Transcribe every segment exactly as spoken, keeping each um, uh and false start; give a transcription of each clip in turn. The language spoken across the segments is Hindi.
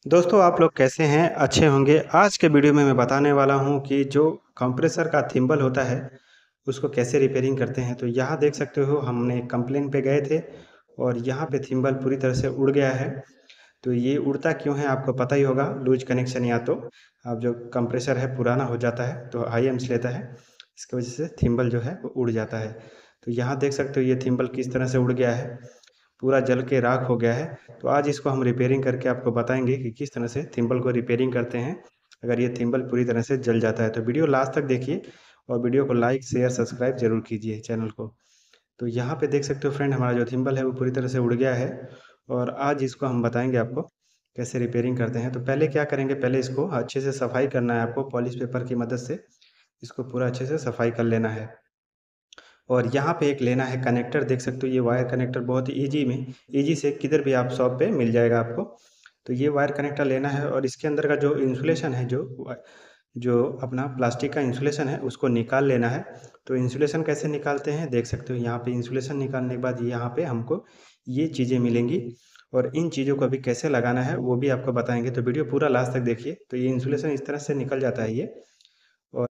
दोस्तों आप लोग कैसे हैं? अच्छे होंगे। आज के वीडियो में मैं बताने वाला हूं कि जो कंप्रेसर का थिम्बल होता है उसको कैसे रिपेयरिंग करते हैं। तो यहाँ देख सकते हो हमने कंप्लेन पे गए थे और यहाँ पे थिम्बल पूरी तरह से उड़ गया है। तो ये उड़ता क्यों है आपको पता ही होगा, लूज कनेक्शन या तो अब जो कंप्रेसर है पुराना हो जाता है तो हाई एम्स लेता है, इसकी वजह से थिम्बल जो है वो उड़ जाता है। तो यहाँ देख सकते हो ये थिम्बल किस तरह से उड़ गया है, पूरा जल के राख हो गया है। तो आज इसको हम रिपेयरिंग करके आपको बताएंगे कि किस तरह से थिम्बल को रिपेयरिंग करते हैं अगर ये थिम्बल पूरी तरह से जल जाता है। तो वीडियो लास्ट तक देखिए और वीडियो को लाइक शेयर सब्सक्राइब जरूर कीजिए चैनल को। तो यहाँ पे देख सकते हो फ्रेंड, हमारा जो थिम्बल है वो पूरी तरह से उड़ गया है और आज इसको हम बताएंगे आपको कैसे रिपेयरिंग करते हैं। तो पहले क्या करेंगे, पहले इसको अच्छे से सफाई करना है आपको, पॉलिश पेपर की मदद से इसको पूरा अच्छे से सफाई कर लेना है। और यहाँ पे एक लेना है कनेक्टर, देख सकते हो ये वायर कनेक्टर बहुत ही ईजी में ईजी से किधर भी आप शॉप पे मिल जाएगा आपको। तो ये वायर कनेक्टर लेना है और इसके अंदर का जो इंसुलेशन है, जो जो अपना प्लास्टिक का इंसुलेशन है उसको निकाल लेना है। तो इंसुलेशन कैसे निकालते हैं देख सकते हो, यहाँ पे इंसुलेशन निकालने के बाद यहाँ पे हमको ये चीज़ें मिलेंगी और इन चीज़ों को अभी कैसे लगाना है वो भी आपको बताएंगे। तो वीडियो पूरा लास्ट तक देखिए। तो ये इंसुलेशन इस तरह से निकल जाता है ये। और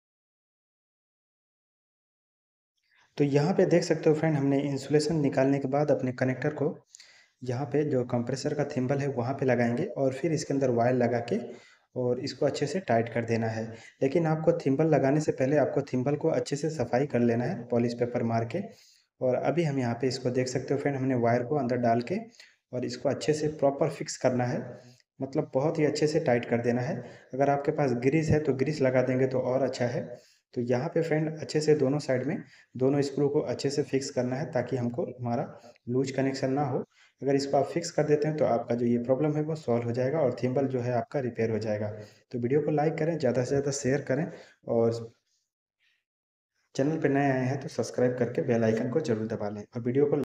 तो यहाँ पे देख सकते हो फ्रेंड, हमने इंसुलेशन निकालने के बाद अपने कनेक्टर को यहाँ पे जो कंप्रेसर का थिम्बल है वहाँ पे लगाएंगे और फिर इसके अंदर वायर लगा के और इसको अच्छे से टाइट कर देना है। लेकिन आपको थिम्बल लगाने से पहले आपको थिम्बल को अच्छे से सफाई कर लेना है पॉलिश पेपर मार के। और अभी हम यहाँ पे इसको देख सकते हो फ्रेंड, हमने वायर को अंदर डाल के और इसको अच्छे से प्रॉपर फिक्स करना है, मतलब बहुत ही अच्छे से टाइट कर देना है। अगर आपके पास ग्रीस है तो ग्रीस लगा देंगे तो और अच्छा है। तो यहाँ पे फ्रेंड अच्छे से दोनों साइड में दोनों स्क्रू को अच्छे से फिक्स करना है ताकि हमको हमारा लूज कनेक्शन ना हो। अगर इसको आप फिक्स कर देते हैं तो आपका जो ये प्रॉब्लम है वो सॉल्व हो जाएगा और थिम्बल जो है आपका रिपेयर हो जाएगा। तो वीडियो को लाइक करें, ज़्यादा से ज़्यादा शेयर करें और चैनल पर नए आए हैं तो सब्सक्राइब करके बेल आइकन को जरूर दबा लें और वीडियो को